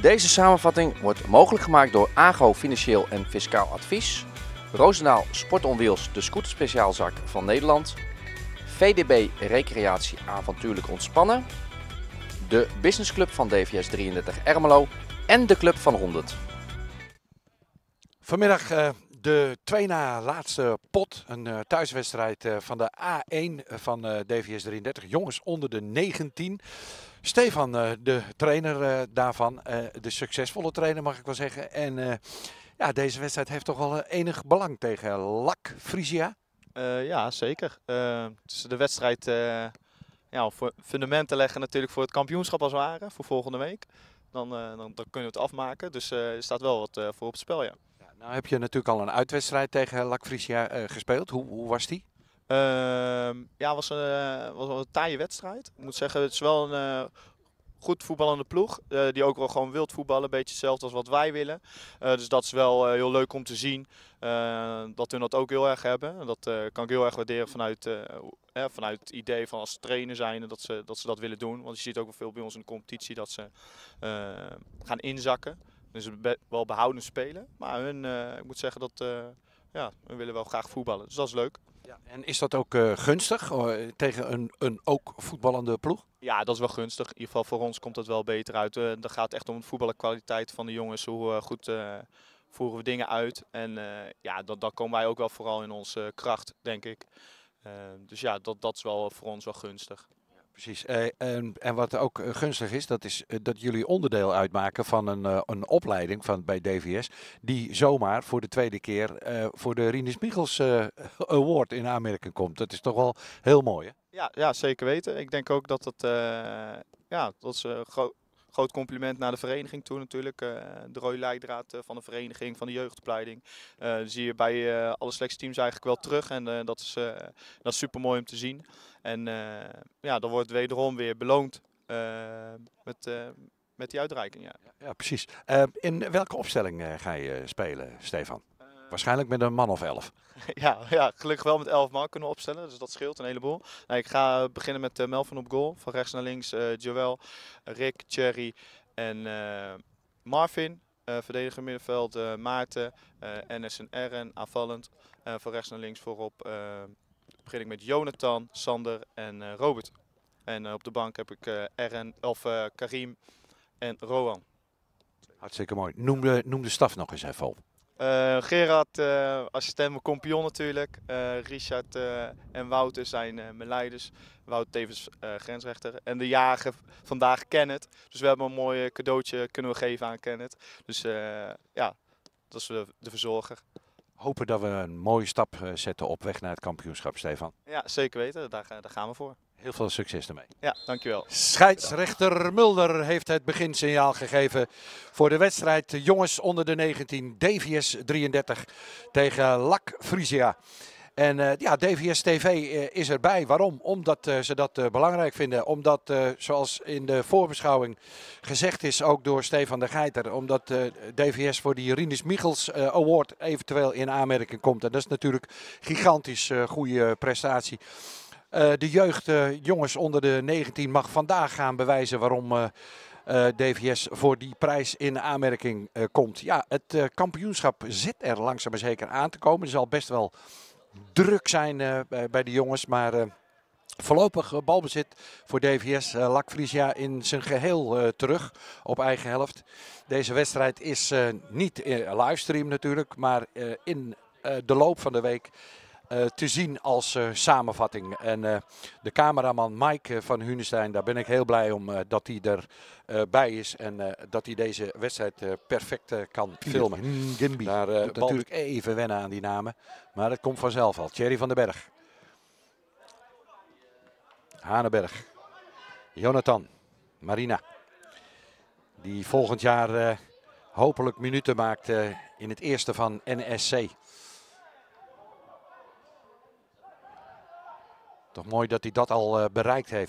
Deze samenvatting wordt mogelijk gemaakt door AGO Financieel en Fiscaal Advies, Roosendaal Sport on Wheels, de scooterspeciaalzaak van Nederland, VDB Recreatie Avontuurlijk Ontspannen, de businessclub van DVS 33 Ermelo en de Club van 100. Vanmiddag de twee na laatste pot, een thuiswedstrijd van de A1 van DVS 33, jongens onder de 19. Stefan, de trainer daarvan, de succesvolle trainer mag ik wel zeggen. En ja, deze wedstrijd heeft toch wel enig belang tegen LAC Frisia? Ja, zeker. Het is de wedstrijd ja, voor fundamenten leggen natuurlijk voor het kampioenschap als het ware, voor volgende week. Dan kunnen we het afmaken, dus er staat wel wat voor op het spel, ja. Ja, nou heb je natuurlijk al een uitwedstrijd tegen LAC Frisia gespeeld. Hoe was die? Ja, was wel een taaie wedstrijd. Ik moet zeggen, het is wel een goed voetballende ploeg. Die ook wel gewoon wilt voetballen. Een beetje hetzelfde als wat wij willen. Dus dat is wel heel leuk om te zien. Dat hun dat ook heel erg hebben. En dat kan ik heel erg waarderen vanuit het idee van als trainer zijn dat ze dat willen doen. Want je ziet ook wel veel bij ons in de competitie dat ze gaan inzakken. Dus wel behouden spelen. Maar hun, ik moet zeggen dat ja, hun willen wel graag voetballen. Dus dat is leuk. Ja, en is dat ook gunstig tegen een ook voetballende ploeg? Ja, dat is wel gunstig. In ieder geval voor ons komt het wel beter uit. Dan gaat het echt om de voetbalkwaliteit van de jongens. Hoe goed voeren we dingen uit. En ja, dan komen wij ook wel vooral in onze kracht, denk ik. Dus ja, dat is wel voor ons wel gunstig. Precies. En wat ook gunstig is dat jullie onderdeel uitmaken van een opleiding bij DVS. Die zomaar voor de tweede keer voor de Rinus Michels Award in aanmerking komt. Dat is toch wel heel mooi, hè? Ja, zeker weten. Ik denk ook dat het ja, dat is groot compliment naar de vereniging toe natuurlijk. De rode leidraad van de vereniging, van de jeugdopleiding. Zie je bij alle selectieteams eigenlijk wel terug. En dat is super mooi om te zien. En ja, dan wordt wederom weer beloond met die uitreiking. Ja, ja precies. In welke opstelling ga je spelen, Stefan? Waarschijnlijk met een man of 11. Ja, gelukkig wel met 11 man kunnen opstellen, dus dat scheelt een heleboel. Nou, ik ga beginnen met Melvin op goal. Van rechts naar links Joël, Rick, Thierry en Marvin. Verdediger middenveld Maarten, Enes en Eren, aanvallend. Van rechts naar links voorop begin ik met Jonathan, Sander en Robert. En op de bank heb ik Karim en Rowan. Hartstikke mooi. Noem de staf nog eens even op. Gerard, assistent mijn kompion natuurlijk. Richard en Wouter zijn mijn leiders. Wouter tevens grensrechter. En de jager vandaag Kenneth. Dus we hebben een mooi cadeautje kunnen we geven aan Kenneth. Dus ja, dat is de verzorger. Hopen dat we een mooie stap zetten op weg naar het kampioenschap, Stefan. Ja, zeker weten. Daar gaan we voor. Heel veel succes ermee. Ja, dankjewel. Scheidsrechter Mulder heeft het beginsignaal gegeven voor de wedstrijd jongens onder de 19 DVS 33 tegen LAC Frisia. En ja, DVS TV is erbij. Waarom? Omdat ze dat belangrijk vinden. Omdat, zoals in de voorbeschouwing gezegd is, ook door Stefan de Geiter, omdat DVS voor die Rinus Michels Award eventueel in aanmerking komt. En dat is natuurlijk gigantisch goede prestatie. De jeugd, jongens onder de 19, mag vandaag gaan bewijzen waarom DVS voor die prijs in aanmerking komt. Ja, het kampioenschap zit er langzaam maar zeker aan te komen. Er zal best wel druk zijn bij de jongens, maar voorlopig balbezit voor DVS. LAC Frisia in zijn geheel terug op eigen helft. Deze wedstrijd is niet livestream natuurlijk, maar in de loop van de week te zien als samenvatting. En de cameraman Mike van Hunestein, daar ben ik heel blij om dat hij erbij is en dat hij deze wedstrijd perfect kan filmen. Daar natuurlijk even wennen aan die namen, maar dat komt vanzelf al. Thierry van den Berg, Hanenberg, Jonathan, Marina, die volgend jaar hopelijk minuten maakt in het eerste van NSC. Toch mooi dat hij dat al bereikt heeft.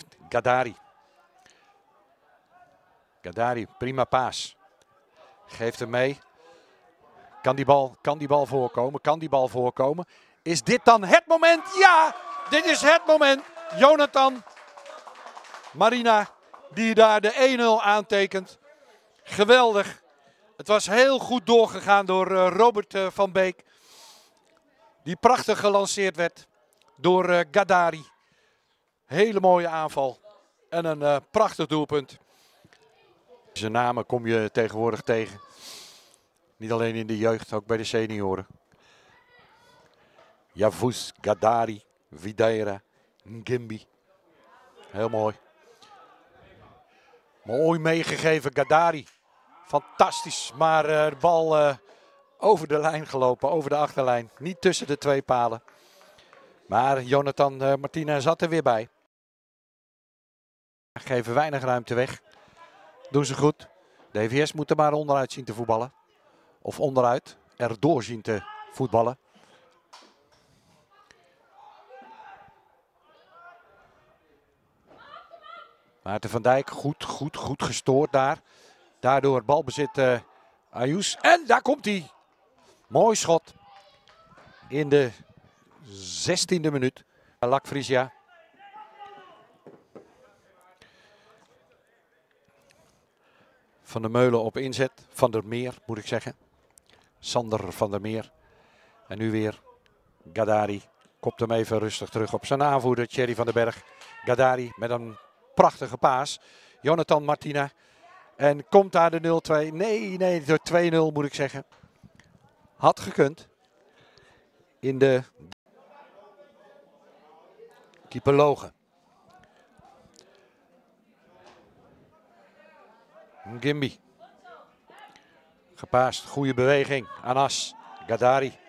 Gadari, prima paas. Geeft hem mee. Kan die bal voorkomen? Is dit dan het moment? Ja, dit is het moment. Jonathan, Marina, die daar de 1-0 aantekent. Geweldig. Het was heel goed doorgegaan door Robert van Beek. Die prachtig gelanceerd werd door Gadari. Hele mooie aanval. En een prachtig doelpunt. Deze namen kom je tegenwoordig tegen. Niet alleen in de jeugd, ook bij de senioren. Yavuz, Gadari, Videira, Ngimbi. Heel mooi. Mooi meegegeven, Gadari. Fantastisch, maar de bal over de lijn gelopen, over de achterlijn. Niet tussen de twee palen. Maar Jonathan Martina zat er weer bij. Geven weinig ruimte weg. Doen ze goed. DVS moet er maar onderuit zien te voetballen. Of onderuit, erdoor zien te voetballen. Maarten van Dijk, goed gestoord daar. Daardoor balbezit Ayous. En daar komt hij. Mooi schot. In de 16e minuut. Lak Frisia. Van der Meulen op inzet. Van der Meer moet ik zeggen. Sander van der Meer. En nu weer Gadari. Kopt hem even rustig terug op zijn aanvoerder Thierry van den Berg. Gadari met een prachtige paas. Jonathan Martina. En komt daar de 0-2. Nee, de 2-0 moet ik zeggen. Had gekund. In de keeper Logen. Ngimbi. Gepaast. Goede beweging. Anas. Gadari.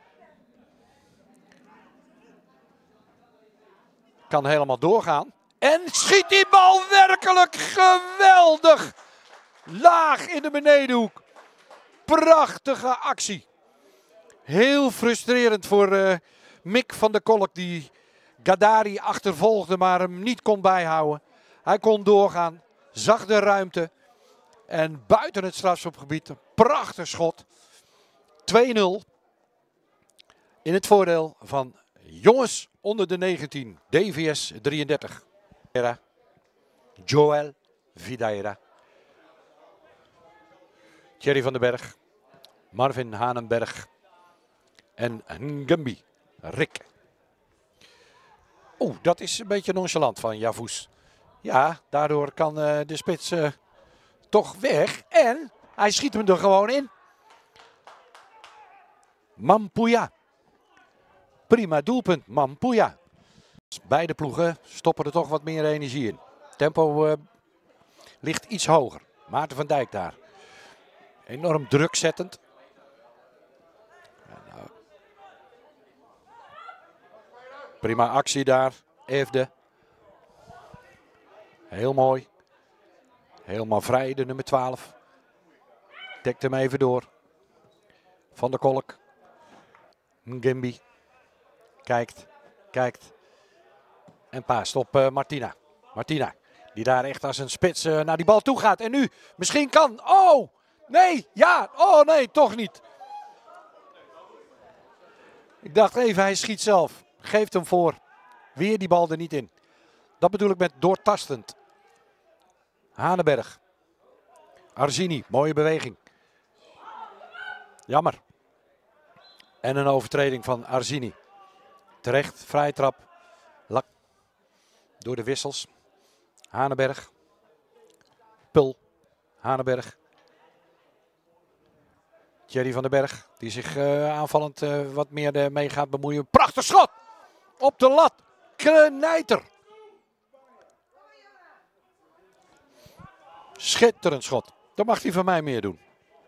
Kan helemaal doorgaan. En schiet die bal werkelijk geweldig. Laag in de benedenhoek. Prachtige actie. Heel frustrerend voor Mick van der Kolk die Gadari achtervolgde maar hem niet kon bijhouden. Hij kon doorgaan. Zag de ruimte. En buiten het strafschopgebied een prachtig schot. 2-0 in het voordeel van jongens onder de 19. DVS 33. Joel Videira. Thierry van den Berg. Marvin Hanenberg. En Ngimbi. Rick. Oeh, dat is een beetje nonchalant van Yavuz. Ja, daardoor kan de spits toch weg. En hij schiet hem er gewoon in. Mampuya. Prima doelpunt, Mampuya. Beide ploegen stoppen er toch wat meer energie in. Tempo ligt iets hoger. Maarten van Dijk daar. Enorm drukzettend. Prima actie daar. Efde. Heel mooi. Helemaal vrij, de nummer 12. Dekt hem even door. Van der Kolk. Ngimbi. Kijkt. En paast op Martina. Martina, die daar echt als een spits naar die bal toe gaat. En nu, misschien kan. Oh, nee, ja. Oh nee, toch niet. Ik dacht even, hij schiet zelf. Geeft hem voor. Weer die bal er niet in. Dat bedoel ik met doortastend. Hanenberg. Arzini, mooie beweging. Jammer. En een overtreding van Arzini. Terecht, vrije trap. Lak. Door de wissels. Hanenberg. Pul. Hanenberg. Thierry van den Berg. Die zich aanvallend wat meer mee gaat bemoeien. Prachtig schot. Op de lat. Knijter. Schitterend schot. Dat mag hij van mij meer doen.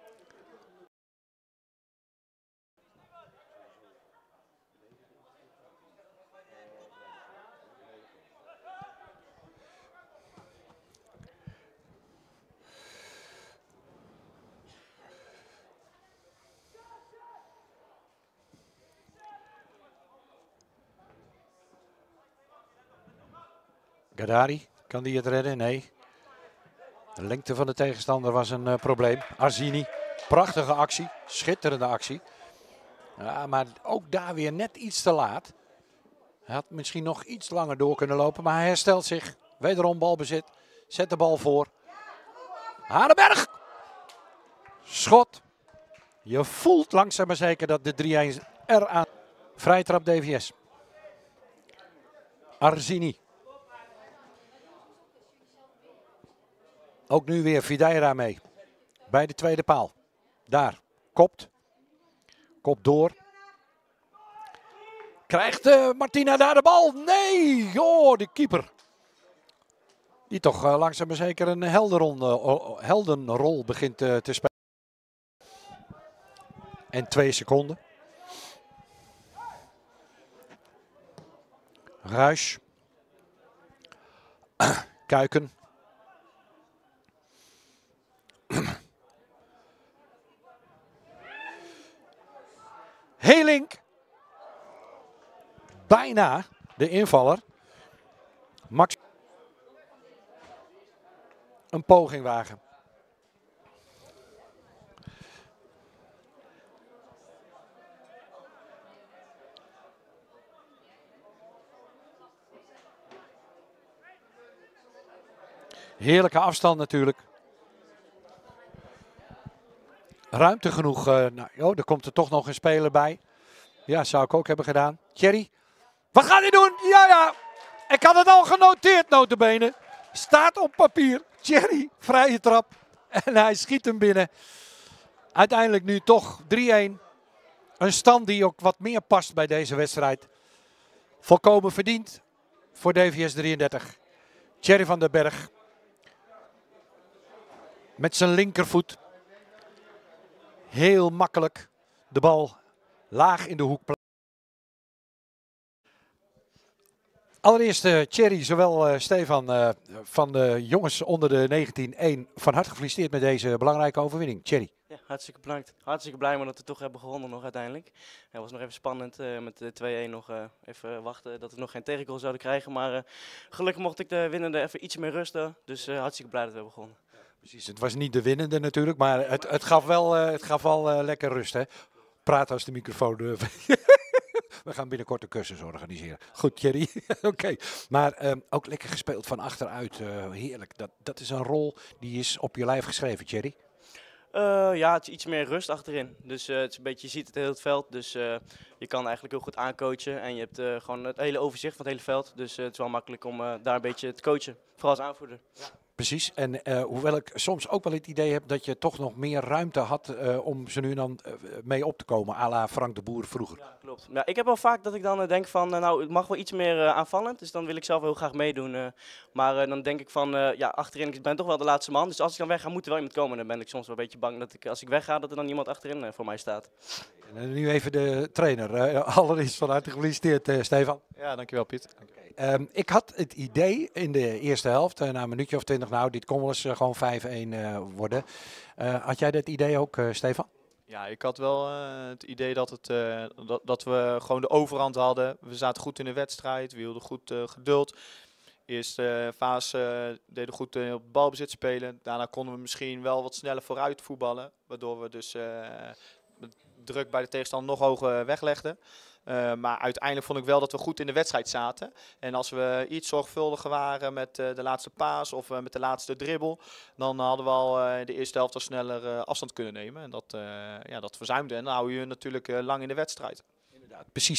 Gadari, kan die het redden? Nee. De lengte van de tegenstander was een probleem. Arzini, prachtige actie, schitterende actie. Ja, maar ook daar weer net iets te laat. Hij had misschien nog iets langer door kunnen lopen, maar hij herstelt zich. Wederom balbezit, zet de bal voor. Hanenberg! Schot. Je voelt langzaam maar zeker dat de 3-1 eraan. Vrije trap DVS. Arzini. Ook nu weer Videira mee. Bij de tweede paal. Daar. Kopt. Kopt door. Krijgt Martina daar de bal? Nee! Oh, de keeper. Die toch langzaam maar zeker een heldenrol begint te spelen. En 2 seconden. Ruijs. Kuiken. Helink. Bijna de invaller. Max. Een poging wagen. Heerlijke afstand natuurlijk. Ruimte genoeg. Er komt er toch nog een speler bij. Ja, zou ik ook hebben gedaan. Thierry. Wat gaat hij doen? Ja. Ik had het al genoteerd, nota bene. Staat op papier. Thierry, vrije trap. En hij schiet hem binnen. Uiteindelijk nu toch 3-1. Een stand die ook wat meer past bij deze wedstrijd. Volkomen verdiend voor DVS 33. Thierry van den Berg. Met zijn linkervoet. Heel makkelijk de bal laag in de hoek. Allereerst Thierry, zowel Stefan van de jongens onder de 19-1 van harte gefeliciteerd met deze belangrijke overwinning. Thierry. Ja, hartstikke bedankt. Hartstikke blij maar dat we toch hebben gewonnen nog uiteindelijk. Het was nog even spannend met de 2-1 nog even wachten dat we nog geen tegengoal zouden krijgen. Maar gelukkig mocht ik de winnende even iets meer rusten. Dus hartstikke blij dat we hebben gewonnen. Precies, het was niet de winnende natuurlijk, maar het gaf wel lekker rust. Hè? Praat als de microfoon. We gaan binnenkort een cursus organiseren. Goed, Thierry. Oké. Maar ook lekker gespeeld van achteruit. Heerlijk. Dat is een rol die is op je lijf geschreven, Thierry. Ja, het is iets meer rust achterin. Dus het is een beetje, je ziet het heel het veld. Dus je kan eigenlijk heel goed aancoachen. En je hebt gewoon het hele overzicht van het hele veld. Dus het is wel makkelijk om daar een beetje te coachen. Vooral als aanvoerder. Ja. Precies. En hoewel ik soms ook wel het idee heb dat je toch nog meer ruimte had om ze nu dan mee op te komen. À la Frank de Boer vroeger. Ja, klopt. Ja, ik heb wel vaak dat ik dan denk van, nou het mag wel iets meer aanvallend. Dus dan wil ik zelf heel graag meedoen. Maar dan denk ik van, ja achterin, ik ben toch wel de laatste man. Dus als ik dan wegga moet er wel iemand komen. Dan ben ik soms wel een beetje bang dat ik, als ik wegga dat er dan iemand achterin voor mij staat. En nu even de trainer. Allereerst van harte gefeliciteerd Stefan. Ja, dankjewel Piet. Ik had het idee in de eerste helft, na een minuutje of 20, nou dit kon wel eens gewoon 5-1 worden. Had jij dat idee ook, Stefan? Ja, ik had wel het idee dat we gewoon de overhand hadden. We zaten goed in de wedstrijd, we hielden goed geduld. Eerste fase deden goed op balbezit spelen. Daarna konden we misschien wel wat sneller vooruit voetballen. Waardoor we dus druk bij de tegenstander nog hoger weglegden. Maar uiteindelijk vond ik wel dat we goed in de wedstrijd zaten. En als we iets zorgvuldiger waren met de laatste paas of met de laatste dribbel, dan hadden we al de eerste helft al sneller afstand kunnen nemen. En dat verzuimde. En dan hou je natuurlijk lang in de wedstrijd. Inderdaad, precies.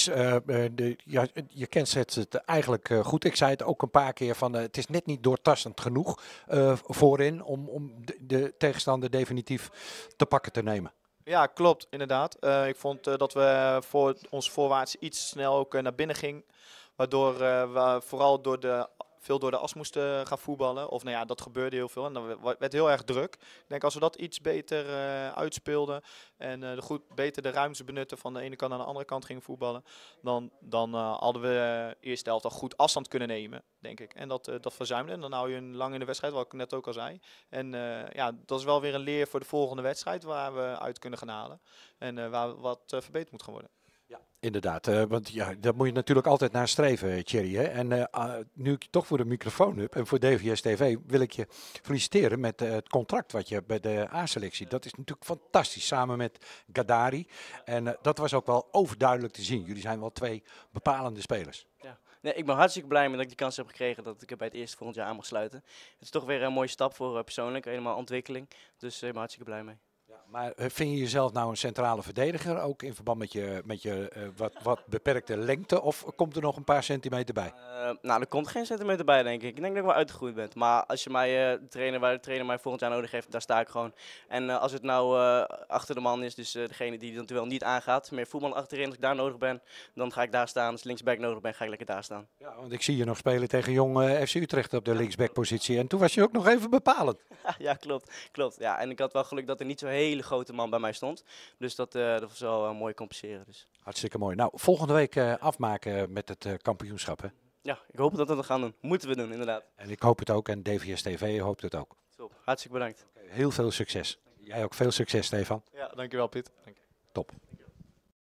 Je kent het eigenlijk goed. Ik zei het ook een paar keer van het is net niet doortastend genoeg voorin om de tegenstander definitief te pakken te nemen. Ja, klopt, inderdaad. Ik vond dat we voor ons voorwaarts iets snel ook naar binnen ging. Waardoor we vooral veel door de as moesten gaan voetballen. Of nou ja, dat gebeurde heel veel en dan werd heel erg druk. Ik denk als we dat iets beter uitspeelden en beter de ruimte benutten van de ene kant naar de andere kant gingen voetballen. Dan hadden we eerste helft al goed afstand kunnen nemen, denk ik. En dat verzuimde. En dan hou je lang in de wedstrijd, wat ik net ook al zei. En dat is wel weer een leer voor de volgende wedstrijd waar we uit kunnen gaan halen. En waar wat verbeterd moet gaan worden. Ja, inderdaad. Want ja, daar moet je natuurlijk altijd naar streven, Thierry. Hè? En nu ik je toch voor de microfoon heb en voor DVS TV wil ik je feliciteren met het contract wat je hebt bij de A-selectie. Dat is natuurlijk fantastisch, samen met Gadari. En dat was ook wel overduidelijk te zien. Jullie zijn wel twee bepalende spelers. Ja. Nee, ik ben hartstikke blij met dat ik die kans heb gekregen dat ik er bij het eerste volgend jaar aan mag sluiten. Het is toch weer een mooie stap voor persoonlijk, helemaal ontwikkeling. Dus ik ben hartstikke blij mee. Ja. Maar vind je jezelf nou een centrale verdediger, ook in verband met je wat beperkte lengte? Of komt er nog een paar centimeter bij? Nou, er komt geen centimeter bij, denk ik. Ik denk dat ik wel uitgegroeid ben. Maar als je mij trainen waar de trainer mij volgend jaar nodig heeft, daar sta ik gewoon. En als het nou achter de man is, dus degene die het duel niet aangaat, meer voetbal achterin, als ik daar nodig ben, dan ga ik daar staan. Als linksback nodig ben, ga ik lekker daar staan. Ja, want ik zie je nog spelen tegen jong FC Utrecht op de linksbackpositie. En toen was je ook nog even bepalend. Ja, klopt. Ja, en ik had wel geluk dat er niet zo'n hele grote man bij mij stond. Dus dat was wel mooi compenseren. Dus. Hartstikke mooi. Nou, volgende week afmaken met het kampioenschap, hè? Ja, ik hoop dat we dat gaan doen. Moeten we doen, inderdaad. En ik hoop het ook en DVS TV hoopt het ook. Top. Hartstikke bedankt. Heel veel succes. Jij ook veel succes, Stefan. Ja, dankjewel Piet. Dank je. Top.